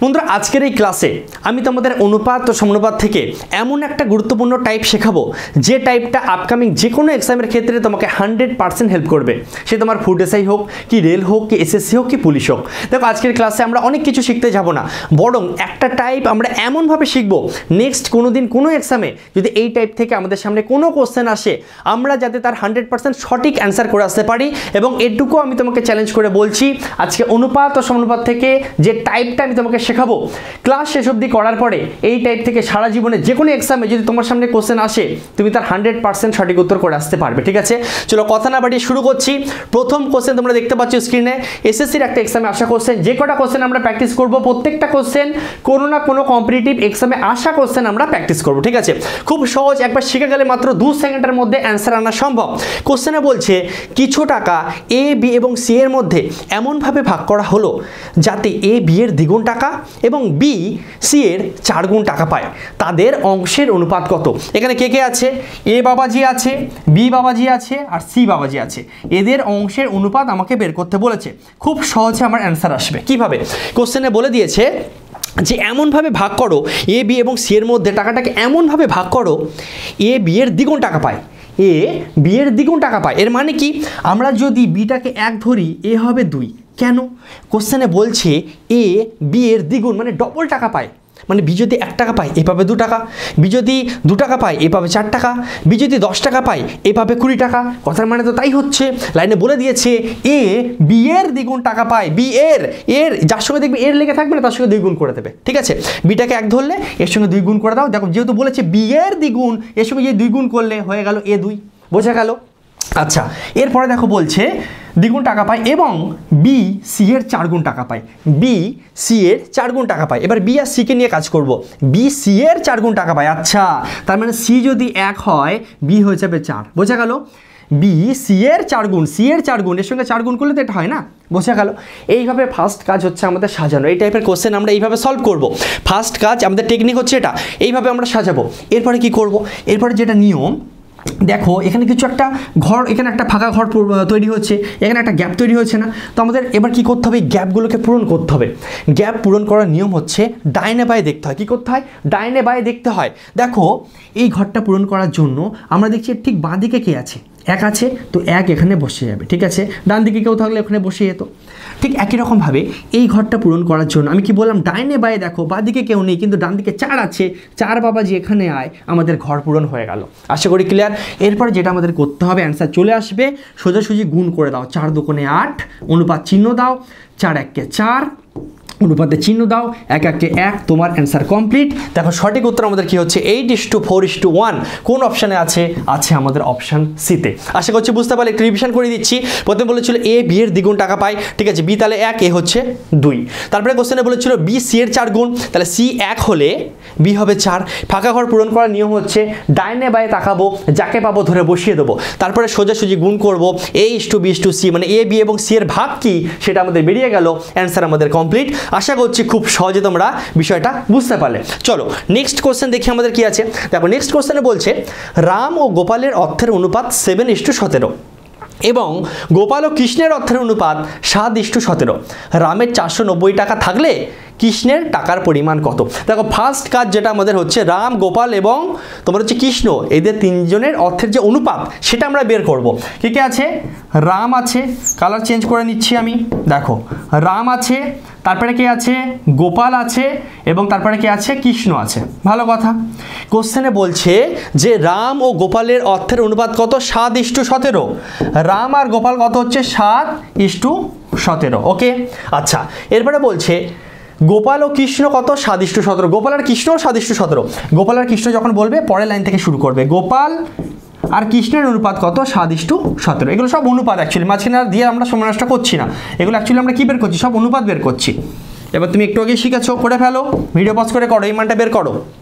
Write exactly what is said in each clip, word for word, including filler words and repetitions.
বন্ধুরা আজকের এই ক্লাসে আমি তোমাদের অনুপাত ও সমানুপাত থেকে এমন একটা গুরুত্বপূর্ণ টাইপ শেখাবো যে টাইপটা আপকামিং যে কোনো এক্সামের ক্ষেত্রে তোমাকে হান্ড্রেড পার্সেন্ট হেল্প করবে। সে তোমার ফুড এসআই হোক কি রেল হোক কি এসএসসি হোক কি পুলিশ হোক। দেখো আজকের ক্লাসে আমরা অনেক কিছু শিখতে যাব না, বরং একটা টাইপ আমরা এমনভাবে শিখবো নেক্সট কোনো দিন কোনো এক্সামে যদি এই টাইপ থেকে আমাদের সামনে কোনো কোশ্চেন আসে আমরা যাতে তার হান্ড্রেড পার্সেন্ট সঠিক অ্যান্সার করে আসতে পারি। এবং এটুকু আমি তোমাকে চ্যালেঞ্জ করে বলছি, আজকে অনুপাত ও সমানুপাত থেকে যে টাইপটা আমি তোমাকে শেখাবো ক্লাস শেষ অবধি করার পরে এই টাইপ থেকে সারা জীবনে যে কোনো এক্সামে যদি তোমার সামনে কোশ্চেন আসে তুমি তার হান্ড্রেড পার্সেন্ট সঠিক উত্তর করে আসতে পারবে। ঠিক আছে, চলো কথা না বাড়িয়ে শুরু করছি। প্রথম কোশ্চেন তোমরা দেখতে পাচ্ছ স্ক্রিনে, এসএসসির একটা এক্সামে আসা কোশ্চেন। যে কটা কোশ্চেন আমরা প্র্যাকটিস করব প্রত্যেকটা কোশ্চেন কোনো না কোনো কম্পিটিটিভ এক্সামে আসা কোশ্চেন আমরা প্র্যাকটিস করব। ঠিক আছে, খুব সহজ, একবার শিখে গেলে মাত্র দু সেকেন্ডের মধ্যে অ্যান্সার আনা সম্ভব। কোশ্চেনে বলছে কিছু টাকা এ বি এবং সি এর মধ্যে এমনভাবে ভাগ করা হলো যাতে এ বি এর দ্বিগুণ টাকা এবং বি সি এর চার গুণ টাকা পায়, তাদের অংশের অনুপাত কত? এখানে কে কে আছে? এ বাবাজি আছে, বি বাবাজি আছে আর সি বাবাজি আছে। এদের অংশের অনুপাত আমাকে বের করতে বলেছে। খুব সহজে আমার অ্যান্সার আসবে। কিভাবে? কোশ্চেনে বলে দিয়েছে যে এমনভাবে ভাগ করো এ বি এবং সি এর মধ্যে টাকাটাকে এমনভাবে ভাগ করো এ বি এর দ্বিগুণ টাকা পায়, এ বি এর দ্বিগুণ টাকা পায়। এর মানে কি, আমরা যদি বিটাকে এক ধরি এ হবে দুই। কেন? কোশ্চেনে বলছে এ বি এর দ্বিগুণ মানে ডবল টাকা পায়। মানে বি যদি এক টাকা পায় এ পাবে দু টাকা, বি যদি দু টাকা পায় এ পাবে চার টাকা, বি যদি দশ টাকা পায় এ পাবে কুড়ি টাকা। কথার মানে তো তাই হচ্ছে, লাইনে বলে দিয়েছে এ বি এর দ্বিগুণ টাকা পায়। বি এর এর যার সঙ্গে দেখবে এর লেগে থাকবে না তার সঙ্গে দুই গুণ করে দেবে। ঠিক আছে, বিটাকে এক ধরলে এর সঙ্গে দুই গুণ করে দাও। দেখো যেহেতু বলেছে বি এর দ্বিগুণ, এর সঙ্গে যে দুই গুণ করলে হয়ে গেল এ দুই। বোঝা গেল? আচ্ছা, এরপরে দেখো বলছে দ্বিগুণ টাকা পায় এবং বি সি এর চার গুণ টাকা পায়। বি সি এর চার গুণ টাকা পায়। এবার বি আর সিকে নিয়ে কাজ করব। বি সি এর চার গুণ টাকা পায়। আচ্ছা, তার মানে সি যদি এক হয় বি হয়ে যাবে চার। বোঝা গেল? বি সি এর চার গুণ, সি এর চার গুণ, এর সঙ্গে চার গুণ করলে তো এটা হয় না। বোঝা গেল? এইভাবে ফার্স্ট কাজ হচ্ছে আমাদের সাজানো। এই টাইপের কোশ্চেন আমরা এইভাবে সলভ করব। ফার্স্ট কাজ আমাদের টেকনিক হচ্ছে এটা, এইভাবে আমরা সাজাবো। এরপরে কি করব? এরপরে যেটা নিয়ম, দেখো এখানে কিছু একটা ঘর, এখানে একটা ফাঁকা ঘর তৈরি হচ্ছে, এখানে একটা গ্যাপ তৈরি হচ্ছে না? তো আমাদের এবার কি করতে হবে? গ্যাপগুলোকে পূরণ করতে হবে। গ্যাপ পূরণ করার নিয়ম হচ্ছে ডাইনে বায়ে দেখতে হয়। কি করতে হয়? ডাইনে বায়ে দেখতে হয়। দেখো এই ঘরটা পূরণ করার জন্য আমরা দেখছি ঠিক বাঁ দিকে কে আছে? এক আছে, তো এক এখানে বসে যাবে। ঠিক আছে, ডান দিকে কেউ থাকলে ওখানে বসে যেত। ঠিক একই রকমভাবে এই ঘরটা পূরণ করার জন্য আমি কি বললাম? ডাইনে বায়ে দেখো, বাঁ দিকে কেউ নেই কিন্তু ডান দিকে চার আছে, চার বাবাজি এখানে আয়, আমাদের ঘর পূরণ হয়ে গেল। আশা করি ক্লিয়ার। এরপর যেটা আমাদের করতে হবে, অ্যান্সার চলে আসবে, সোজাসুজি গুণ করে দাও। চার দুগুণে আট, অনুপাত চিহ্ন দাও, চার এককে চার, অনুপাতে চিহ্ন দাও, এক একে এক, তোমার অ্যান্সার কমপ্লিট। দেখো সঠিক উত্তর আমাদের কি হচ্ছে? Eight is to four is to one. কোন অপশানে আছে? আছে আমাদের অপশান সিতে। আশা করছি বুঝতে পারলে। একটু রিভিশন করে দিচ্ছি। প্রথমে বলেছিল এ বি এর দ্বিগুণ টাকা পায়। ঠিক আছে, বি তাহলে এক, এ হচ্ছে দুই। তারপরে কোশ্চেনে বলেছিল বি সি এর চার গুণ, তাহলে সি এক হলে বি হবে চার। ফাঁকা ঘর পূরণ করার নিয়ম হচ্ছে ডাইনে বায়ে তাকাবো, যাকে পাবো ধরে বসিয়ে দেবো, তারপরে সোজাসুজি গুণ করবো। A is to B is to C, মানে এ বি এবং সি এর ভাগ কি সেটা আমাদের বেরিয়ে গেল। অ্যান্সার আমাদের কমপ্লিট। আশা করছি খুব সহজে তোমরা বিষয়টা বুঝতে পারলে। চলো নেক্সট কোশ্চেন দেখি আমাদের কি আছে। দেখো নেক্সট কোশ্চেনে বলছে রাম ও গোপালের অর্থের অনুপাত সেভেন ইস টু সতেরো এবং গোপাল ও কৃষ্ণের অর্থের অনুপাত সাত ইস টু সতেরো। রামের চারশো নব্বই টাকা থাকলে কৃষ্ণের টাকার পরিমাণ কত? দেখো ফার্স্ট কাজ যেটা আমাদের হচ্ছে রাম, গোপাল এবং তোমার হচ্ছে কৃষ্ণ, এদের তিনজনের অর্থের যে অনুপাত সেটা আমরা বের করব। কে কে আছে? রাম আছে, কালার চেঞ্জ করে নিচ্ছি আমি। দেখো রাম আছে, তারপরে কে আছে? গোপাল আছে এবং তারপরে কে আছে? কৃষ্ণ আছে। ভালো কথা। কোশ্চেনে বলছে যে রাম ও গোপালের অর্থের অনুপাত কত? সাত ইস টু সতেরো। রাম আর গোপাল কত হচ্ছে? সাত ইস টু সতেরো। ওকে, আচ্ছা এরপরে বলছে গোপাল ও কৃষ্ণ কত? সাত ইস টু সতেরো। গোপাল আর কৃষ্ণ সাত ইস টু সতেরো। গোপাল আর কৃষ্ণ যখন বলবে পরের লাইন থেকে শুরু করবে। গোপাল আর কৃষ্ণের অনুপাত কত? সাত ইস টু সতেরো। এগুলো সব অনুপাত অ্যাকচুয়ালি, মাঝখানে আর দিয়ে আমরা সময় নষ্ট করছি না। এগুলো অ্যাকচুয়ালি আমরা কী বের করছি? সব অনুপাত বের করছি। এবার তুমি একটু আগে শিখেছো, করে ফেলো, ভিডিও পজ করে করো, এই মানটা বের করো।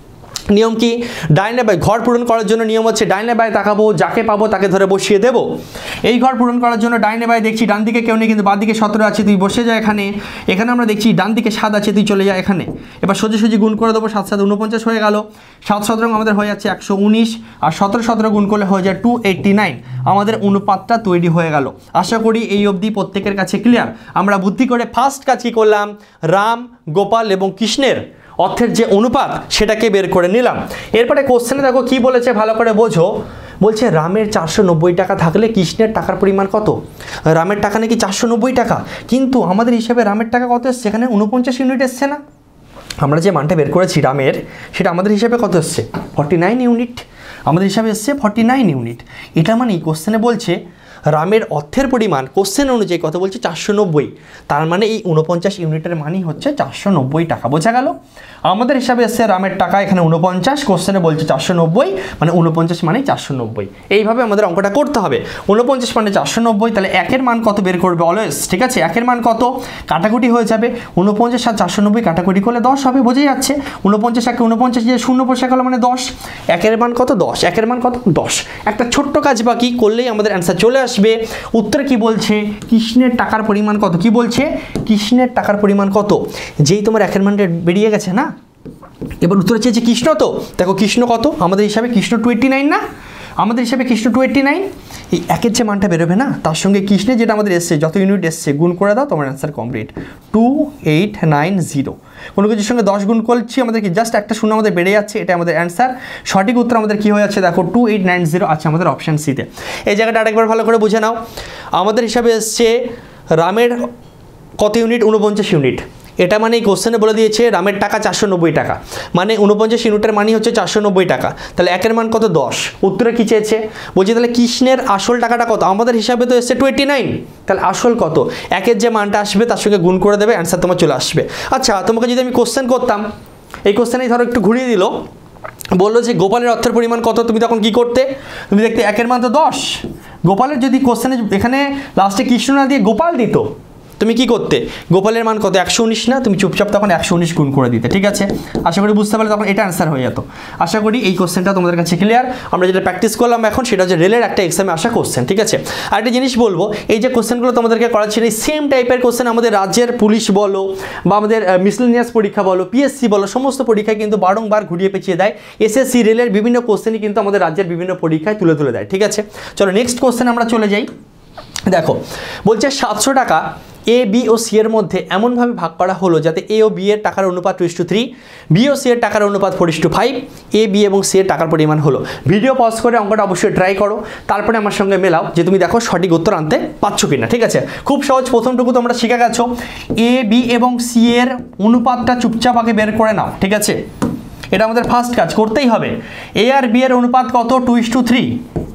নিয়ম কি, ডাইনে বাই ঘর পূরণ করার জন্য নিয়ম হচ্ছে ডাইনে বাই তাকাবো, যাকে পাবো তাকে ধরে বসিয়ে দেবো। এই ঘর পূরণ করার জন্য ডাইনে বাই দেখছি ডান দিকে কেউ নেই, কিন্তু বাঁ দিকে সতেরো আছে, তুই বসে যা এখানে। এখানে আমরা দেখছি ডান দিকে সাত আছে, তুই চলে যা এখানে। এবার সোজাসুজি গুণ করে দেবো, সাত সাত উনপঞ্চাশ হয়ে গেল। সাত সতেরো আমাদের হয়ে যাচ্ছে একশো উনিশ, আর সতেরো সতেরো গুণ করলে হয়ে যায় টু এইট্টি নাইন। আমাদের অনুপাতটা তৈরি হয়ে গেল। আশা করি এই অবধি প্রত্যেকের কাছে ক্লিয়ার। আমরা বুদ্ধি করে ফার্স্ট কাজ কি করলাম, রাম, গোপাল এবং কৃষ্ণের অর্থের যে অনুপাত সেটাকে বের করে নিলাম। এরপরে কোশ্চেনে দেখো কি বলেছে, ভালো করে বোঝো। বলছে রামের চারশো নব্বই টাকা থাকলে কৃষ্ণের টাকার পরিমাণ কত। রামের টাকা নাকি চারশো নব্বই টাকা, কিন্তু আমাদের হিসাবে রামের টাকা কত এসছে, এখানে উনপঞ্চাশ ইউনিট এসছে না। আমরা যে মানটা বের করেছি রামের, সেটা আমাদের হিসাবে কত এসছে, ফর্টি নাইন ইউনিট। আমাদের হিসাবে এসছে ফর্টি নাইন ইউনিট। এটা মানে কোশ্চেনে বলছে রামের অর্থের পরিমাণ কোশ্চেন অনুযায়ী কত বলছে, চারশো নব্বই। তার মানে এই উনপঞ্চাশ ইউনিটের মানই হচ্ছে চারশো নব্বই টাকা। বোঝা গেল? আমাদের হিসাবে এসছে রামের টাকা এখানে উনপঞ্চাশ, কোশ্চেনে বলছে চারশো নব্বই, মানে উনপঞ্চাশ মানে চারশো নব্বই। এইভাবে আমাদের অঙ্কটা করতে হবে। উনপঞ্চাশ মানে চারশো নব্বই, তাহলে একের মান কত বের করবে অলওয়েজ, ঠিক আছে? একের মান কত, কাটাকুটি হয়ে যাবে। উনপঞ্চাশ আর চারশো নব্বই কাটাকুটি করলে দশ হবে, বোঝাই যাচ্ছে। উনপঞ্চাশ একে উনপঞ্চাশ, যে শূন্য বসে গেল মানে দশ। একের মান কত, দশ। একের মান কত, দশ। একটা ছোট্ট কাজ বাকি করলেই আমাদের অ্যান্সার চলে আসবে। উত্তর কি বলছে, কৃষ্ণের টাকার পরিমাণ কত। কি বলছে, কৃষ্ণের টাকার পরিমাণ কত। যেই তোমার একের মানটা বেরিয়ে গেছে না, এবার উত্তরে চেয়েছে কৃষ্ণ। তো দেখো কৃষ্ণ কত, আমাদের হিসাবে কৃষ্ণ টু এইট্টি নাইন না, আমাদের হিসাবে কৃষ্ণ টু এইট্টি নাইন। এই একের যে মানটা বেরোবে না, তার সঙ্গে কৃষ্ণের যেটা আমাদের এসছে, যত ইউনিট এসছে গুণ করে দাও, তোমার answer complete. Two eight nine zero. কোনো কিছুর সঙ্গে দশ গুণ করছি, আমাদের কি জাস্ট একটা শূন্য আমাদের বেড়ে যাচ্ছে, এটা আমাদের অ্যান্সার। সঠিক উত্তর আমাদের কি হয়ে যাচ্ছে দেখো, টু এইট নাইন জিরো আছে আমাদের অপশান সিতে। এই জায়গাটা আরেকবার ভালো করে বুঝে নাও। আমাদের হিসাবে এসছে রামের কত ইউনিট, উনপঞ্চাশ ইউনিট। এটা মানে এই কোশ্চেনে বলে দিয়েছে রামের টাকা চারশো নব্বই টাকা, মানে উনপঞ্চাশ ইউনিটের মানই হচ্ছে চারশো নব্বই টাকা। তাহলে একের মান কত, দশ। উত্তরে কী চেয়েছে, বলছি তাহলে কৃষ্ণের আসল টাকাটা কত। আমাদের হিসাবে তো এসছে টোয়েন্টি নাইন, তাহলে আসল কত। একের যে মানটা আসবে তার সঙ্গে গুণ করে দেবে, অ্যান্সার তোমার চলে আসবে। আচ্ছা, তোমাকে যদি আমি কোশ্চেন করতাম, এই কোশ্চেনেই ধরো একটু ঘুরিয়ে দিল, বললো যে গোপালের অর্থের পরিমাণ কত, তুমি তখন কি করতে, তুমি দেখতে একের মান তো দশ। গোপালের যদি কোশ্চেনে এখানে লাস্টে কৃষ্ণ না দিয়ে গোপাল দিত, তুমি কি করতে, গোপালের মান কত, একশো উনিশ না, তুমি চুপচাপ তখন একশো উনিশ গুণ করে দিতে। ঠিক আছে, আশা করি বুঝতে পারলে তখন এটা অ্যান্সার হয়ে যেত। আশা করি এই কোশ্চেনটা তোমাদের কাছে ক্লিয়ার। আমরা যেটা প্র্যাকটিস করলাম এখন, সেটা হচ্ছে রেলের একটা এক্সামে আসা কোশ্চেন। ঠিক আছে, আর একটা জিনিস বলবো, এই যে কোশ্চেনগুলো তোমাদেরকে করাচ্ছি, এই সেম টাইপের কোশ্চেন আমাদের রাজ্যের পুলিশ বলো, বা আমাদের মিসলেনিয়াস পরীক্ষা বলো, পিএসসি বলো, সমস্ত পরীক্ষায় কিন্তু বারংবার ঘুরিয়ে পেঁচিয়ে দেয়। এসএসসি রেলের বিভিন্ন কোশ্চেনই কিন্তু আমাদের রাজ্যের বিভিন্ন পরীক্ষায় তুলে তুলে দেয়। ঠিক আছে, চলো নেক্সট কোশ্চেন আমরা চলে যাই। দেখো বলছে সাতশো টাকা এ বি ও সি এর মধ্যে এমনভাবে ভাগ করা হলো যাতে এ ও বি এর টাকার অনুপাত two is to three, B ও সি এর টাকার অনুপাত four is to five, A B এবং সি এর টাকার পরিমাণ হলো। ভিডিও পজ করে অঙ্কটা অবশ্যই ট্রাই করো, তারপরে আমার সঙ্গে মেলাও যে তুমি দেখো সঠিক উত্তর আনতে পারছো কিনা। ঠিক আছে, খুব সহজ, প্রথমটুকু তোমরা শিখে গেছো। এ বি এবং সি এর অনুপাতটা চুপচাপ আগে বের করে নাও। ঠিক আছে, এটা আমাদের ফার্স্ট কাজ করতেই হবে। এ আর বি এর অনুপাত কত, টু ইস টু থ্রি,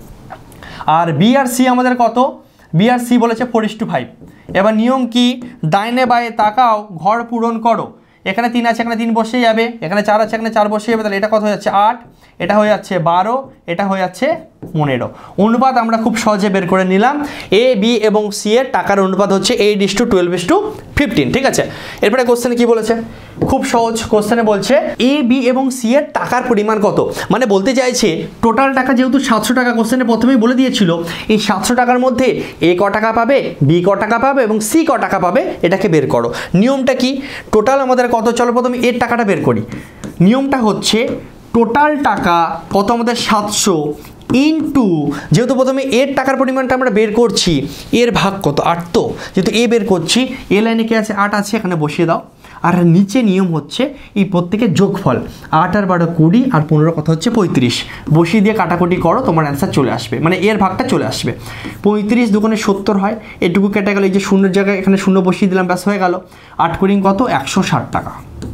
আর বি আর সি আমাদের কত, বি আর সি বলেছে ফোর ইস টু ফাইভ। এবার নিয়ম কি, ডাইনে বায়ে তাকাও, ঘর পূরণ করো। এখানে তিন আছে, এখানে তিন বসে যাবে, এখানে চার আছে, এখানে চার বসে যাবে, তাহলে এটা কত হয়ে যাচ্ছে, আট, এটা হয়ে যাচ্ছে বারো, এটা হয়ে যাচ্ছে পনেরো। অনুপাত আমরা খুব সহজে বের করে নিলাম। এ বি এবং সি এর টাকার অনুপাত হচ্ছে eight is to twelve is to fifteen. ঠিক আছে, এরপরে কোশ্চেনে কি বলেছে, খুব সহজ, কোশ্চেনে বলছে এ বি এবং সি এর টাকার পরিমাণ কত। মানে বলতে চাইছে টোটাল টাকা যেহেতু সাতশো টাকা, কোশ্চেনে প্রথমেই বলে দিয়েছিল এই সাতশো টাকার মধ্যে এ ক টাকা পাবে, বি ক টাকা পাবে এবং সি ক টাকা পাবে, এটাকে বের করো। নিয়মটা কি, টোটাল আমাদের কত, চলো প্রথমে এর টাকাটা বের করি। নিয়মটা হচ্ছে টোটাল টাকা কত আমাদের, সাতশো ইন্টু, যেহেতু প্রথমে এর টাকার পরিমাণটা আমরা বের করছি, এর ভাগ কত, আট। তো যেহেতু এ বের করছি, এ লাইনে কে আছে, আট আছে, এখানে বসিয়ে দাও। আর নিচে নিয়ম হচ্ছে এই প্রত্যেকের যোগফল, আট আর বারো কুড়ি, আর পনেরো কত হচ্ছে পঁয়ত্রিশ। বসিয়ে দিয়ে কাটাকুটি করো, তোমার অ্যান্সার চলে আসবে, মানে এর ভাগটা চলে আসবে। পঁয়ত্রিশ দুগুণে সত্তর হয়, এটুকু কেটে গেল, এই যে শূন্যের জায়গায় এখানে শূন্য বসিয়ে দিলাম, ব্যাস হয়ে গেল। আট কুড়ি কত, একশো ষাট টাকা।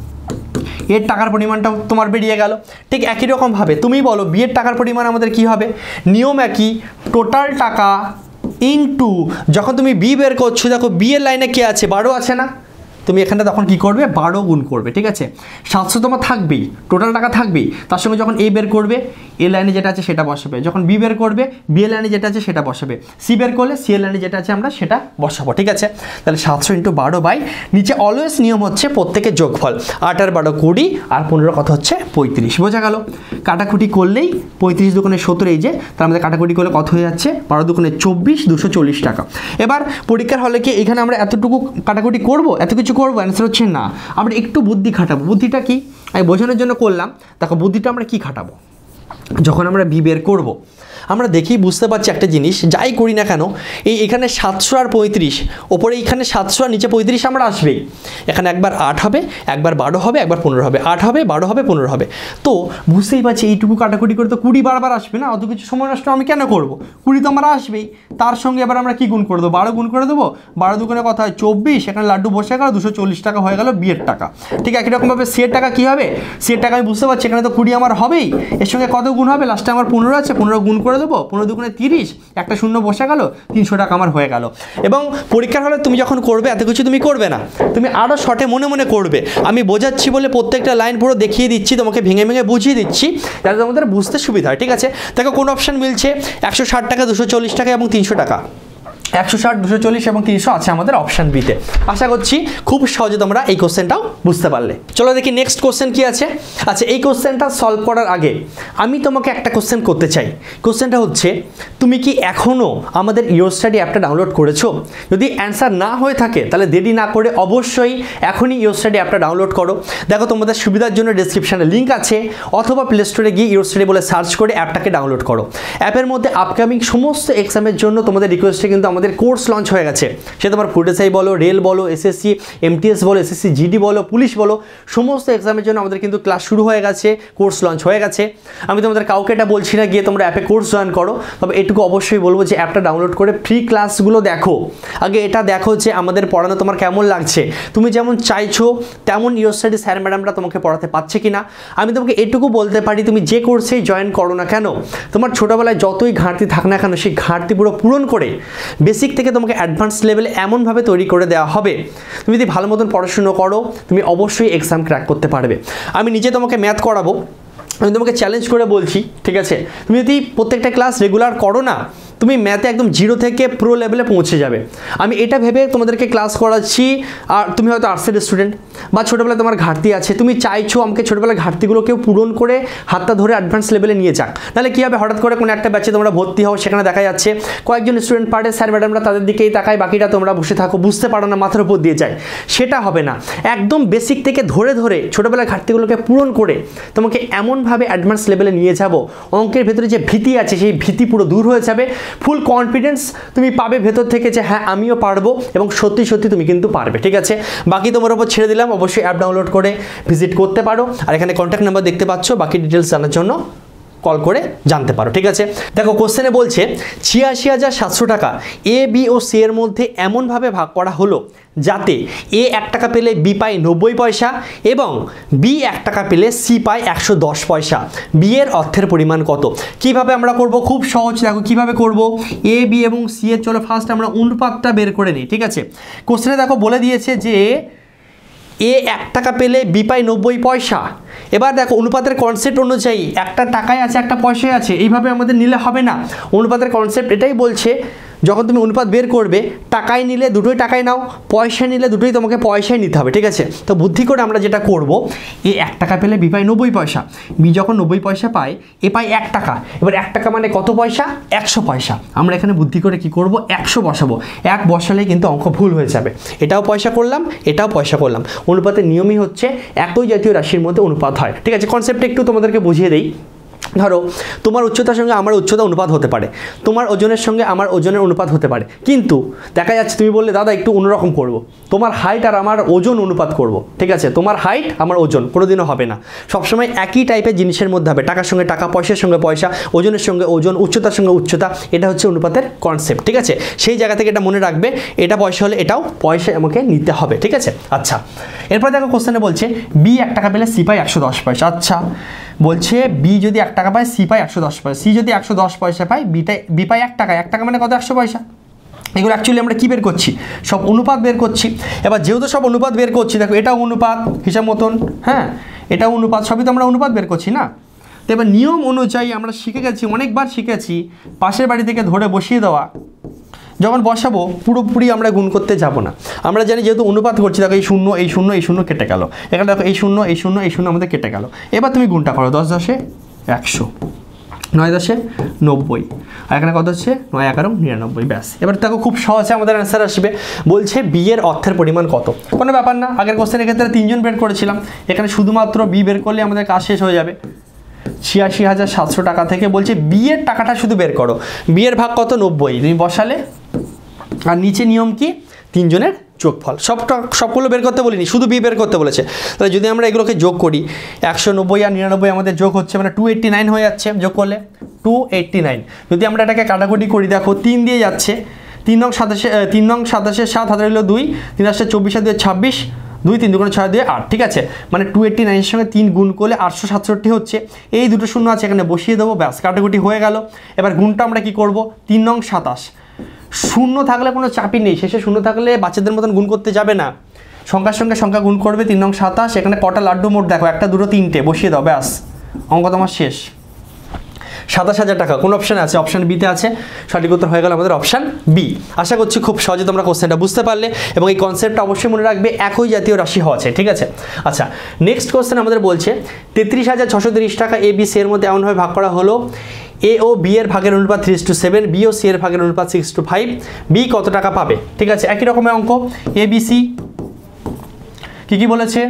এর টাকার পরিমাণটাও তোমার বেরিয়ে গেল। ঠিক একই রকমভাবে তুমি বলো বি এর টাকার পরিমাণ আমাদের কি হবে, নিয়ম একই, টোটাল টাকা ইন্টু, যখন তুমি বি বের করছো, দেখো বি এর লাইনে কে আছে, বারো আছে না, তুমি এখানে তখন কি করবে, বারো গুণ করবে, ঠিক আছে। সাতশো তোমার থাকবেই, টোটাল টাকা থাকবেই, তার সঙ্গে যখন এ বের করবে এ লাইনে যেটা আছে সেটা বসাবে, যখন বি বের করবে বি লাইনে যেটা আছে সেটা বসাবে, সি বের করলে সি লাইনে যেটা আছে আমরা সেটা বসাবো, ঠিক আছে। তাহলে সাতশো ইন্টু বারো বাই নিচে অলওয়েজ নিয়ম হচ্ছে প্রত্যেকের যোগফল, আট আর বারো কুড়ি আর পনেরো কত হচ্ছে পঁয়ত্রিশ, বোঝা গেল। কাটাকুটি করলেই পঁয়ত্রিশ দুগুণে সত্তর, এই যে তার মধ্যে কাটাকুটি করলে কত হয়ে যাচ্ছে, বারো দুগুণে চব্বিশ, দুশো চল্লিশ টাকা। এবার পরীক্ষার হলে কি এখানে আমরা এতটুকু কাটাকুটি করব, এত কিছু করবো? অ্যান্সার হচ্ছে না, আমরা একটু বুদ্ধি খাটাবো। বুদ্ধিটা কি আমি বোঝানোর জন্য করলাম, দেখো বুদ্ধিটা আমরা কি খাটাবো, যখন আমরা বি বের করবো আমরা দেখেই বুঝতে পারছি একটা জিনিস, যাই করি না কেন এই এখানে সাতশো আর পঁয়ত্রিশ, ওপরে এইখানে সাতশো আর নিচে পঁয়ত্রিশ আমরা আসবেই। এখানে একবার আট হবে, একবার বারো হবে, একবার পনেরো হবে, আট হবে, বারো হবে, পনেরো হবে। তো বুঝতেই পারছি এইটুকু কাটাকুটি করে তো কুড়ি বারবার আসবে না, অত কিছু সময় নষ্ট আমি কেন করবো, কুড়ি তো আমার আসবেই। তার সঙ্গে এবার আমরা কি গুণ করে দেবো, বারো গুণ করে দেবো, বারো দুগুণে কথা হয় চব্বিশ, এখানে লাড্ডু বসে গেল, দুশো চল্লিশ টাকা হয়ে গেল বিয়ের টাকা। ঠিক একই রকমভাবে সিয়ের টাকা কী হবে, সিয়ের টাকা আমি বুঝতে পারছি এখানে তো কুড়ি আমার হবেই, এর সঙ্গে কত গুণ হবে, লাস্টে আমার পনেরো আছে, পনেরো গুণ করে দেবো, পনেরো দুগুণে তিরিশ, একটা শূন্য বসে গেল, তিনশো টাকা আমার হয়ে গেল। এবং পরীক্ষার হলে তুমি যখন করবে এত কিছু তুমি করবে না, তুমি আরও শর্টে মনে মনে করবে। আমি বোঝাচ্ছি বলে প্রত্যেকটা লাইন পুরো দেখিয়ে দিচ্ছি, তোমাকে ভেঙে ভেঙে বুঝিয়ে দিচ্ছি যাতে তোমাদের বুঝতে সুবিধা হয়, ঠিক আছে। দেখো কোন অপশান মিলছে, একশো ষাট টাকা, দুশো চল্লিশ টাকা এবং তিনশো টাকা। একশো ষাট, দুশো চল্লিশ এবং তিনশো আছে আমাদের অপশান বিতে। আশা করছি খুব সহজে তোমরা এই কোশ্চেনটাও বুঝতে পারলে। চলো দেখি নেক্সট কোশ্চেন কি আছে। আচ্ছা, এই কোশ্চেনটা সলভ করার আগে আমি তোমাকে একটা কোশ্চেন করতে চাই। কোশ্চেনটা হচ্ছে, তুমি কি এখনও আমাদের ইওর স্টাডি অ্যাপটা ডাউনলোড করেছো? যদি অ্যান্সার না হয়ে থাকে তাহলে দেরি না করে অবশ্যই এখনই ইওর স্টাডি অ্যাপটা ডাউনলোড করো। দেখো তোমাদের সুবিধার জন্য ডেসক্রিপশানে লিঙ্ক আছে, অথবা প্লে স্টোরে গিয়ে ইওর স্টাডি বলে সার্চ করে অ্যাপটাকে ডাউনলোড করো। অ্যাপের মধ্যে আপকামিং সমস্ত এক্সামের জন্য তোমাদের রিকোয়েস্টে কিন্তু আমাদের কোর্স লঞ্চ হয়ে গেছে। সে তোমার ফুড এসআই বলো, রেল বলো, এসএসসি, এমটিএস বলো, এসএসসি জিডি বলো, পুলিশ বলো, সমস্ত এক্সামের জন্য আমাদের কিন্তু ক্লাস শুরু হয়ে গেছে, কোর্স লঞ্চ হয়ে গেছে। আমি তোমাদের কাউকে এটা বলছি না গিয়ে তোমরা অ্যাপে কোর্স জয়েন করো, তবে এটুকু অবশ্যই বলবো যে অ্যাপটা ডাউনলোড করে ফ্রি ক্লাসগুলো দেখো। আগে এটা দেখো যে আমাদের পড়ানো তোমার কেমন লাগছে, তুমি যেমন চাইছো তেমন ইওর স্টাডি স্যার ম্যাডামরা তোমাকে পড়াতে পারছে কিনা। আমি তোমাকে এটুকু বলতে পারি, তুমি যে কোর্সেই জয়েন করো না কেন, তোমার ছোটোবেলায় যতই ঘাটতি থাক না কেন সেই ঘাটতি পুরো পূরণ করে বেসিক থেকে তোমাকে অ্যাডভান্স লেভেলে এমনভাবে তৈরি করে দেওয়া হবে, তুমি যদি ভালো মতন পড়াশুনো করো তুমি অবশ্যই এক্সাম ক্র্যাক করতে পারবে। আমি নিজে তোমাকে ম্যাথ করাবো, আমি তোমাকে চ্যালেঞ্জ করে বলছি, ঠিক আছে। তুমি যদি প্রত্যেকটা ক্লাস রেগুলার করো না, তুমি ম্যাথে একদম জিরো থেকে প্রো লেভেলে পৌঁছে যাবে। আমি এটা ভেবে তোমাদেরকে ক্লাস করাচ্ছি। আর তুমি হয়তো আর্টসের স্টুডেন্ট বা ছোটোবেলায় তোমার ঘাটতি আছে, তুমি চাইছো আমাকে ছোটোবেলার ঘাটতিগুলো কেউ পূরণ করে হাতটা ধরে অ্যাডভান্স লেভেলে নিয়ে যাক। তাহলে কী হবে, হঠাৎ করে কোনো একটা ব্যাচে তোমরা ভর্তি হও, সেখানে দেখা যাচ্ছে কয়েকজন স্টুডেন্ট পারে, স্যার ম্যাডামরা তাদের দিকেই তাকায়, বাকিটা তোমরা বসে থাকো, বুঝতে পারো না, মাথার উপর দিয়ে যায়। সেটা হবে না, একদম বেসিক থেকে ধরে ধরে ছোটোবেলার ঘাটতিগুলোকে পূরণ করে তোমাকে এমনভাবে অ্যাডভান্স লেভেলে নিয়ে যাবো, অঙ্কের ভেতরে যে ভীতি আছে সেই ভীতি পুরো দূর হয়ে যাবে। ফুল কনফিডেন্স তুমি পাবে ভেতর থেকে যে হ্যাঁ আমিও পারবো, এবং সত্যি সত্যি তুমি কিন্তু পারবে, ঠিক আছে। বাকি তোমার উপর ছেড়ে দিলাম, অবশ্যই অ্যাপ ডাউনলোড করে ভিজিট করতে পারো। আর এখানে কন্ট্যাক্ট নাম্বার দেখতে পাচ্ছ, বাকি ডিটেলস জানার জন্য কল করে জানতে পারো, ঠিক আছে। দেখো কোশ্চেনে বলছে ছিয়াশি হাজার সাতশো টাকা এ বি ও সি এর মধ্যে এমনভাবে ভাগ করা হলো যাতে এ এক টাকা পেলে বি পায় নব্বই পয়সা এবং বি এক টাকা পেলে সি পায় একশো দশ পয়সা। বি এর অর্থের পরিমাণ কত? কিভাবে আমরা করব? খুব সহজ। দেখো কিভাবে করব, এ বি এবং সি এর, চলো ফার্স্ট আমরা অনুপাতটা বের করে নিই, ঠিক আছে। কোশ্চেনে দেখো বলে দিয়েছে যে এ এক টাকা পেলে বি পায় নব্বই পয়সা। এবার দেখো অনুপাতের কনসেপ্ট অনুযায়ী একটা টাকায় আছে একটা পয়সায় আছে, এইভাবে আমাদের নিলে হবে না। অনুপাতের কনসেপ্ট এটাই বলছে, যখন তুমি অনুপাত বের করবে টাকায় নিলে দুটোই টাকায় নাও, পয়সা নিলে দুটোই তোমাকে পয়সায় নিতে হবে, ঠিক আছে। তো বুদ্ধি করে আমরা যেটা করব, এ এক টাকা পেলে বি পায় নব্বই পয়সা, বি যখন নব্বই পয়সা পায় এ পায় এক টাকা। এবার এক টাকা মানে কত পয়সা? একশো পয়সা। আমরা এখানে বুদ্ধি করে কি করব, একশো বসাবো। এক বসালেই কিন্তু অঙ্ক ভুল হয়ে যাবে। এটাও পয়সা করলাম, এটাও পয়সা করলাম। অনুপাতের নিয়মই হচ্ছে একই জাতীয় রাশির মধ্যে অনুপাত হয়, ঠিক আছে। কনসেপ্টটা একটু তোমাদেরকে বুঝিয়ে দেই। ধরো তোমার উচ্চতার সঙ্গে আমার উচ্চতা অনুপাত হতে পারে, তোমার ওজনের সঙ্গে আমার ওজনের অনুপাত হতে পারে, কিন্তু দেখা যাচ্ছে তুমি বললে দাদা একটু অন্যরকম করব, তোমার হাইট আর আমার ওজন অনুপাত করব, ঠিক আছে। তোমার হাইট আমার ওজন কোনোদিনও হবে না, সবসময় একই টাইপের জিনিসের মধ্যে হবে, টাকার সঙ্গে টাকা, পয়সার সঙ্গে পয়সা, ওজনের সঙ্গে ওজন, উচ্চতার সঙ্গে উচ্চতা। এটা হচ্ছে অনুপাতের কনসেপ্ট, ঠিক আছে। সেই জায়গা থেকে এটা মনে রাখবে, এটা পয়সা হলে এটাও পয়সা আমাকে নিতে হবে, ঠিক আছে। আচ্ছা, এরপর দেখো কোশ্চেনে বলছে বি এক টাকা পেলে সি পায় একশো দশ পয়সা। আচ্ছা, বলছে বি যদি এক টাকা পায় সি পায় একশো দশ পয়সা, সি যদি একশো দশ পয়সা পায় বিটাই বি পায় এক টাকা, এক টাকা মানে কত? একশো পয়সা। এগুলো অ্যাকচুয়ালি আমরা কী বের করছি, সব অনুপাত বের করছি। এবার যেহেতু সব অনুপাত বের করছি, দেখো এটাও অনুপাত হিসাব মতন, হ্যাঁ এটাও অনুপাত, সবই তো আমরা অনুপাত বের করছি না। তো এবার নিয়ম অনুযায়ী আমরা শিখে গেছি, অনেকবার শিখেছি পাশের বাড়ি থেকে ধরে বসিয়ে দেওয়া। যখন বসাবো পুরোপুরি আমরা গুণ করতে যাব না, আমরা জানি যেহেতু অনুপাত করছি, দেখো এই শূন্য এই শূন্য এই শূন্য কেটে গেল, এখানে দেখো এই শূন্য এই শূন্য এই শূন্য আমাদের কেটে গেল। এবার তুমি গুণটা করো, দশ দশে একশো, নয় দশে নব্বই, আর এখানে কত হচ্ছে নয় এগারো নিরানব্বই, ব্যাস। এবার দেখো খুব সহজে আমাদের অ্যান্সার আসবে। বলছে বি এর অর্থের পরিমাণ কত, কোনো ব্যাপার না, আগের কোশ্চেনের ক্ষেত্রে তিনজন বের করেছিলাম, এখানে শুধুমাত্র বি বের করলে আমাদের কাজ শেষ হয়ে যাবে। ছিয়াশি হাজার সাতশো টাকা থেকে বলছে বি এর টাকাটা শুধু বের করো, বি এর ভাগ কত নব্বই, তুমি বসালে, আর নিচে নিয়ম কি তিনজনের যোগফল, সবটা সবগুলো বের করতে বলিনি, শুধু বি বের করতে বলেছে। তাহলে যদি আমরা এগুলোকে যোগ করি, একশো নব্বই আর নিরানব্বই আমাদের যোগ হচ্ছে মানে টু এইট্টি নাইন হয়ে যাচ্ছে, যোগ করলে টু এইট্টি নাইন। যদি আমরা এটাকে কাটাকুটি করি, দেখো তিন দিয়ে যাচ্ছে, তিন নং সাতাশে তিন নং সাতাশের সাত হাজার হলো দুই, তিন আসছে চব্বিশ হাজার ছাব্বিশ, দুই তিন দুগুণে ছয় দিয়ে আট, ঠিক আছে, মানে টু এইট্টি নাইনের সঙ্গে তিন গুণ করলে আটশো সাতষট্টি হচ্ছে। এই দুটো শূন্য আছে এখানে বসিয়ে দেবো, ব্যাস কাটাকুটি হয়ে গেল। এবার গুণটা আমরা কি করব, তিন নং সাতাশ, শূন্য থাকলে কোনো চাপই নেই, শেষে শূন্য থাকলে বাচ্চাদের মতন গুণ করতে যাবে না, সংখ্যার সঙ্গে সংখ্যা গুণ করবে। তিন নং সাতাশ, এখানে কটা লাড্ডু মোট দেখো, একটা দুটো তিনটে, বসিয়ে দাও, ব্যাস অঙ্ক তোমার শেষ। সাতাশ হাজার টাকা কোন অপশানে আছে, অপশান বিতে আছে, সঠিক উত্তর হয়ে গেল আমাদের অপশান বি। আশা করছি খুব সহজে তোমরা কোশ্চেনটা বুঝতে পারলে, এবং এই কনসেপ্টটা অবশ্যই মনে রাখবে, একই জাতীয় রাশি হওয়া চাই, ঠিক আছে। আচ্ছা নেক্সট কোশ্চেন আমাদের বলছে তেত্রিশ হাজার ছশো তিরিশ টাকা এ বি সি এর মধ্যে এমনভাবে ভাগ করা হলো, এ ও বি এর ভাগের অনুপাত থ্রি টু সেভেন, বি ও সি এর ভাগের অনুপাত সিক্স টু ফাইভ, বি কত টাকা পাবে, ঠিক আছে। একই রকমের অঙ্ক, এ বি সি কী কী বলেছে,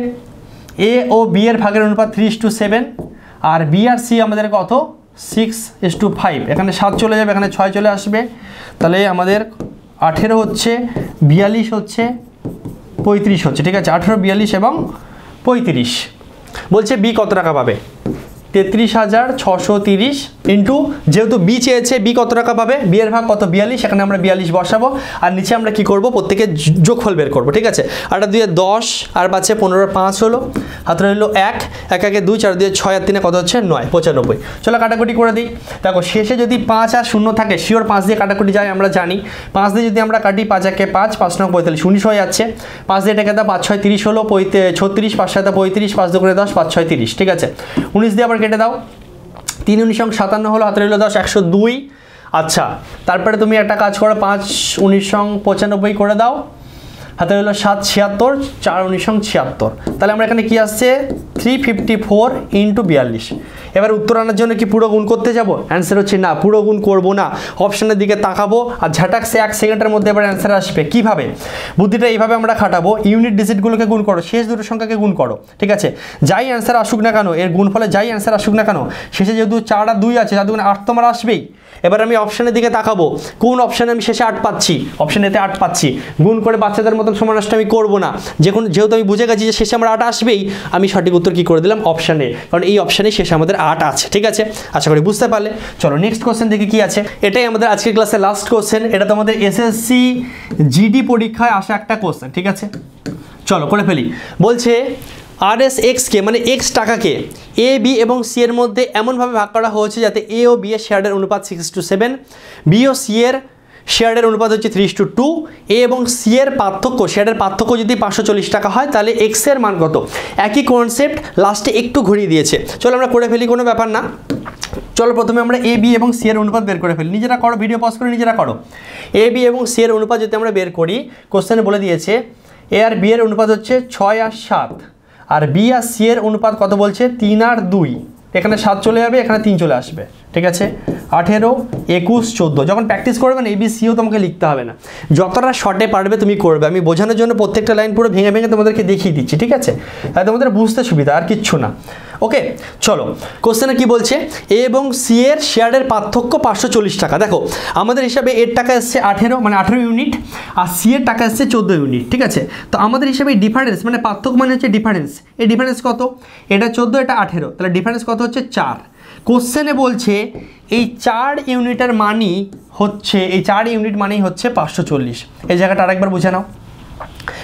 এ ও বি এর ভাগের অনুপাত থ্রি টু সেভেন, আর বি আর সি আমাদের কত সিক্স ইস টু ফাইভ, এখানে সাত চলে যাবে, এখানে ছয় চলে আসবে, তাহলে আমাদের আঠেরো হচ্ছে, বিয়াল্লিশ হচ্ছে, পঁয়ত্রিশ হচ্ছে, ঠিক আছে, আঠেরো বিয়াল্লিশ এবং পঁয়ত্রিশ। বলছে বি কত টাকা পাবে, তেত্রিশ হাজার ছশো তিরিশ ইন্টু, যেহেতু বি চেয়েছে বি কত টাকা পাবে, বি এর ভাগ কত বিয়াল্লিশ, এখানে আমরা বিয়াল্লিশ বসাবো, আর নিচে আমরা কি করব, প্রত্যেকে যোগফল বের করবো, ঠিক আছে। আটটা দুই দশ, আর পাচ্ছে পনেরো, পাঁচ হলো, হাতে রইলো এক, এক একে দুই, চার দুই ছয়, আর তিনে কত হচ্ছে নয়, পঁচানব্বই। চলো কাটাকুটি করে দিই, দেখো শেষে যদি পাঁচ আর শূন্য থাকে শিওর পাঁচ দিয়ে কাটাকুটি যায়, আমরা জানি পাঁচ দিয়ে যদি আমরা কাটি, পাঁচ একে পাঁচ, পাঁচ নয় পঁয়তাল্লিশ, উনিশ হয়ে যাচ্ছে, পাঁচ দিয়ে এটাকে দাও, পাঁচ ছয় তিরিশ হলো, ছত্রিশ, পাঁচ সাথে পঁয়ত্রিশ, পাঁচ দুগুণে দশ, পাঁচ ছয় তিরিশ, ঠিক আছে। উনিশ দিয়ে আবার কেটে দাও, তিন উনিশ সাতান্ন হলো, হাতে রইল দশ, একশো দুই। আচ্ছা তারপরে তুমি একটা কাজ করো, পাঁচ উনিশ পঁচানব্বই করে দাও, হাতে রইল সাত ছিয়াত্তর, চার উনিশ ছিয়াত্তর, তাহলে আমরা এখানে কি আসছে থ্রি ফিফটি ফোর ইন্টু বিয়াল্লিশ। এবার উত্তর আনার জন্য কি পুরো গুণ করতে যাব, অ্যান্সার হচ্ছে না, পুরো গুণ করবো না, অপশানের দিকে তাকাবো, আর ঝাটাক সে এক সেকেন্ডের মধ্যে এবার অ্যান্সার আসবে। কীভাবে, বুদ্ধিটা এইভাবে আমরা খাটাবো, ইউনিট ডিজিটগুলোকে গুণ করো, শেষ দুটো সংখ্যাকে গুণ করো, ঠিক আছে, যাই অ্যান্সার আসুক না কেন, এর গুণফলে যাই অ্যান্সার আসুক না কেন, শেষে যেহেতু চার আর দুই আছে, তার দুগুণে আট তোমার আসবেই। এবার আমি অপশানের দিকে তাকাবো, কোন অপশানে আমি শেষে আট পাচ্ছি, অপশান এতে আট পাচ্ছি, গুণ করে বাচ্চাদের মতন সময় নষ্ট আমি করবো না, যে কোনো যেহেতু আমি বুঝে গেছি যে শেষে আমার আট আসবেই, আমি সঠিক উত্তর কী করে দিলাম অপশানে, কারণ এই অপশানে শেষে আমাদের আট আছে, ঠিক আছে। আশা করি বুঝতে পারলে। চলো নেক্সট কোশ্চেন দেখি কি আছে, এটাই আমাদের আজকের ক্লাসের লাস্ট কোশ্চেন, এটা তোমাদের এসএসসি জিডি পরীক্ষায় আসা একটা কোশ্চেন, ঠিক আছে। চলো করে ফেলি। বলছে আর এস এক্সকে মানে এক্স টাকাকে এ বি এবং সি এর মধ্যে এমনভাবে ভাগ করা হয়েছে যাতে এ ও বি এর শেয়ারের অনুপাত সিক্স টু সেভেন, বি ও সি এর শেয়ারের অনুপাত হচ্ছে থ্রি টু টু, এ এবং সি এর পার্থক্য শেয়ারের পার্থক্য যদি পাঁচশো চল্লিশ টাকা হয় তাহলে এক্স এর মান কত। একই কনসেপ্ট, লাস্টে একটু ঘুরিয়ে দিয়েছে। চলো আমরা করে ফেলি, কোনো ব্যাপার না। চলো প্রথমে আমরা এ বি এবং সি এর অনুপাত বের করে ফেলি, নিজেরা করো, ভিডিও পজ করে নিজেরা করো। এ বি এবং সি এর অনুপাত যদি আমরা বের করি, কোশ্চেনে বলে দিয়েছে এ আর বি এর অনুপাত হচ্ছে ছয় আর সাত, আর বি আর সি এর অনুপাত কত বলছে তিন আর দুই, এখানে সাত চলে যাবে, এখানে তিন চলে আসবে, ঠিক আছে। আঠেরো একুশ চোদ্দো, যখন প্র্যাকটিস করবেন এ বি সিও তোমাকে লিখতে হবে না, যতটা শর্টে পারবে তুমি করবে। আমি বোঝানোর জন্য প্রত্যেকটা লাইন পুরো ভেঙে ভেঙে তোমাদেরকে দেখিয়ে দিচ্ছি, ঠিক আছে, তাই তোমাদের বুঝতে সুবিধা, আর কিচ্ছু না। ওকে চলো কোশ্চেনে কি বলছে, এ এবং সি এর শেয়ারের পার্থক্য পাঁচশো চল্লিশ টাকা। দেখো আমাদের হিসাবে এর টাকা এসছে আঠেরো মানে আঠেরো ইউনিট, আর সি এর টাকা এসছে চোদ্দো ইউনিট, ঠিক আছে। তো আমাদের হিসাবে ডিফারেন্স মানে পার্থক্য মানে হচ্ছে ডিফারেন্স, এই ডিফারেন্স কত, এটা চোদ্দো এটা আঠেরো, তাহলে ডিফারেন্স কত হচ্ছে চার। কোশ্চেনে বলছে এই চার ইউনিটের মানই হচ্ছে, এই চার ইউনিট মানেই হচ্ছে পাঁচশো চল্লিশ। এই জায়গাটা আরেকবার বুঝে নাও,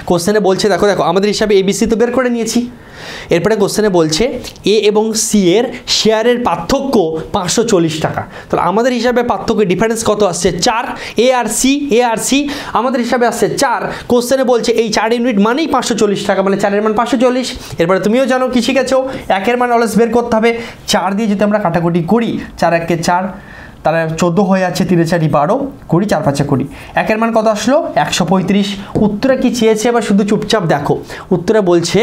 কোশ্চেনে বলছে দেখো দেখো আমাদের হিসাবে এবিসি তো বের করে নিয়েছি, এরপরে কোশ্চেনে বলছে এ এবং সি এর শেয়ারের পার্থক্য পাঁচশো চল্লিশ টাকা। তাহলে আমাদের হিসাবে পার্থক্য ডিফারেন্স কত আসছে? চার। এ আর সি এ আর সি আমাদের হিসাবে আসছে চার। কোশ্চেনে বলছে এই চার ইউনিট মানেই পাঁচশো চল্লিশ টাকা, মানে চারের মান পাঁচশো চল্লিশ। এরপরে তুমিও জানো কি শিখেছো, একের মান অলওয়েজ বের করতে হবে। চার দিয়ে যদি আমরা কাটাকুটি করি, চার একে চার, তারা চোদ্দো হয়ে যাচ্ছে, তিনে চারি বারো, কুড়ি, চার পাঁচে কুড়ি। একের মান কত আসলো? একশো পঁয়ত্রিশ। উত্তরে কি চেয়েছে এবার শুধু চুপচাপ দেখো। উত্তরে বলছে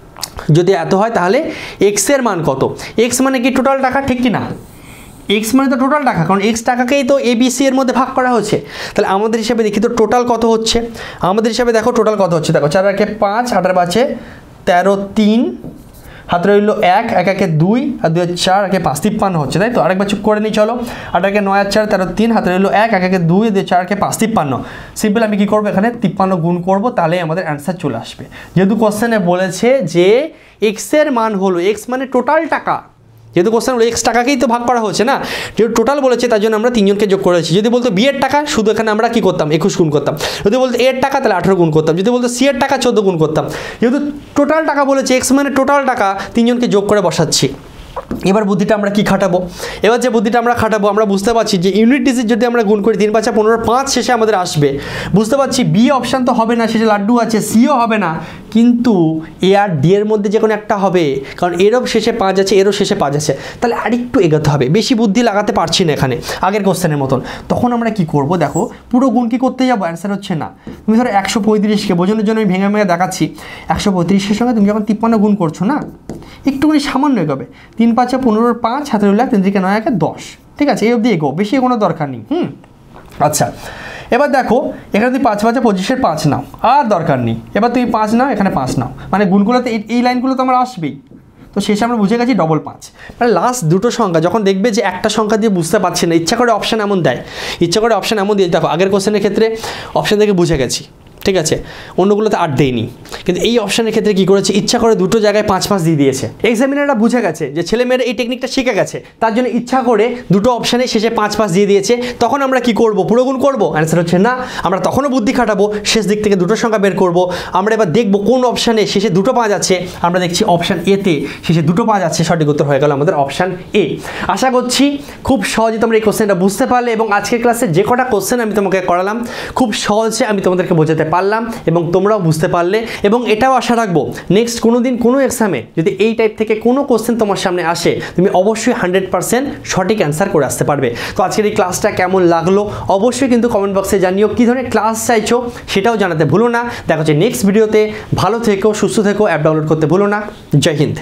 যদি এত হয় তাহলে এক্সের মান কত? এক্স মানে কি টোটাল টাকা, ঠিক কি না? এক্স মানে তো টোটাল টাকা, কারণ এক্স টাকাকেই তো এবিসি এর মধ্যে ভাগ করা হচ্ছে। তাহলে আমাদের হিসাবে দেখি তো টোটাল কত হচ্ছে। আমাদের হিসাবে দেখো টোটাল কত হচ্ছে, দেখো চার একে পাঁচ, আঠারো পাঁচে তেরো, তিন হাতে রইল এক, এক একে দুই, আর দুই চার, একে পাঁচ, তিপ্পান্ন হচ্ছে, তাই তো? আরেকবার চুপ করে নিই চলো। আট একে নয়, আর চার তেরো, তিন হাতে রইল এক, এক একে দুই, দুই চার, একে পাঁচ, তিপ্পান্ন। সিম্পল আমি কী করবো এখানে তিপ্পান্ন গুণ করবো, তাহলে আমাদের অ্যান্সার চলে আসবে। যেহেতু কোশ্চেনে বলেছে যে এক্সের মান হলো, এক্স মানে টোটাল টাকা, যেহেতু কোশ্চেন হলো এক্স টাকাকেই তো ভাগ করা হচ্ছে না, যেহেতু টোটাল বলেছে তার জন্য আমরা তিনজনকে যোগ করেছি। যদি বলতো বি এর টাকা, শুধু এখানে আমরা কী করতাম? একুশ গুণ করতাম। যদি বলতো এর টাকা, তাহলে আঠেরো গুণ করতাম। যদি বলতো সি এর টাকা, চোদ্দো গুণ করতাম। যেহেতু টোটাল টাকা বলেছে, এক্স মানে টোটাল টাকা, তিনজনকে যোগ করে বসাচ্ছি। এবার বুদ্ধিটা আমরা কি খাটাবো? এবার যে বুদ্ধিটা আমরা খাটাবো, আমরা বুঝতে পারছি যে ইউনিট ডিজিট যদি আমরা গুণ করি, তিন পাঁচা পনেরো, পাঁচ শেষে আমাদের আসবে। বুঝতে পারছি বি অপশান তো হবে না, শেষে লাড্ডু আছে, সিও হবে না, কিন্তু এ আর ডি এর মধ্যে যে কোনো একটা হবে, কারণ এরও শেষে পাঁচ আছে, এরও শেষে পাঁচ আছে। তাহলে আরেকটু এগোতে হবে, বেশি বুদ্ধি লাগাতে পারছি না এখানে আগের কোশ্চেনের মতন। তখন আমরা কি করব? দেখো পুরো গুণ কি করতে যাবো, অ্যান্সার হচ্ছে না। তুমি ধরো একশো পঁয়ত্রিশকে বোঝানোর জন্য আমি ভেঙে ভেঙে দেখাচ্ছি। একশো পঁয়ত্রিশের সঙ্গে তুমি যখন তিপ্পান্ন গুণ করছো না, একটুখানি সামান্য এগোবে। তিন পাঁচে পনেরোর পাঁচ, হাতে রইল এক, তিন থেকে নয় একে দশ, ঠিক আছে? এই অবধি এগো, বেশি কোনো দরকার নেই। হুম আচ্ছা, এবার দেখো এখানে তুমি পাঁচ পাঁচে পঁচিশের পাঁচ নাও, আর দরকার নেই। এবার তুমি পাঁচ নাও, এখানে পাঁচ নাও, মানে গুণগুলোতে এই লাইনগুলো তো আমার আসবেই। তো শেষে আমরা বুঝে গেছি ডবল পাঁচ। মানে লাস্ট দুটো সংখ্যা যখন দেখবে যে একটা সংখ্যা দিয়ে বুঝতে পারছি না, ইচ্ছা করে অপশান এমন দেয়, ইচ্ছা করে অপশান এমন দিয়ে। দেখো আগের কোশ্চেনের ক্ষেত্রে অপশান থেকে বুঝে গেছি, ঠিক আছে? অন্যগুলোতে আট দেয়নি, কিন্তু এই অপশানের ক্ষেত্রে কী করেছে, ইচ্ছা করে দুটো জায়গায় পাঁচ পাঁচ দিয়ে দিয়েছে। এক্সামিনাররা বুঝে গেছে যে ছেলেমেয়েরা এই টেকনিকটা শিখে গেছে, তার জন্য ইচ্ছা করে দুটো অপশানে শেষে পাঁচ পাঁচ দিয়ে দিয়েছে। তখন আমরা কি করব? পুরো গুণ করবো? অ্যান্সার হচ্ছে না। আমরা তখনও বুদ্ধি খাটাবো, শেষ দিক থেকে দুটো সংখ্যা বের করব। আমরা এবার দেখব কোন অপশানে শেষে দুটো পাঁচ আছে। আমরা দেখছি অপশান এতে শেষে দুটো পাঁচ আছে, সঠিক উত্তর হয়ে গেল আমাদের অপশান এ। আশা করছি খুব সহজে তোমরা এই কোশ্চেনটা বুঝতে পারলে, এবং আজকের ক্লাসে যে কটা কোশ্চেন আমি তোমাকে করালাম খুব সহজে আমি তোমাদেরকে বোঝাতে পারলাম, এবং তোমরাও বুঝতে পারলে। এবং এটাও আশা রাখবো নেক্সট কোনো দিন কোনো এক্সামে যদি এই টাইপ থেকে কোনো কোশ্চেন তোমার সামনে আসে, তুমি অবশ্যই হান্ড্রেড পার্সেন্ট সঠিক অ্যান্সার করে আসতে পারবে। তো আজকের এই ক্লাসটা কেমন লাগলো অবশ্যই কিন্তু কমেন্ট বক্সে জানিও। কী ধরনের ক্লাস চাইছো সেটাও জানাতে ভুলো না। দেখা হচ্ছে নেক্সট ভিডিওতে। ভালো থেকো, সুস্থ থেকো, অ্যাপ ডাউনলোড করতে ভুলো না। জয় হিন্দ।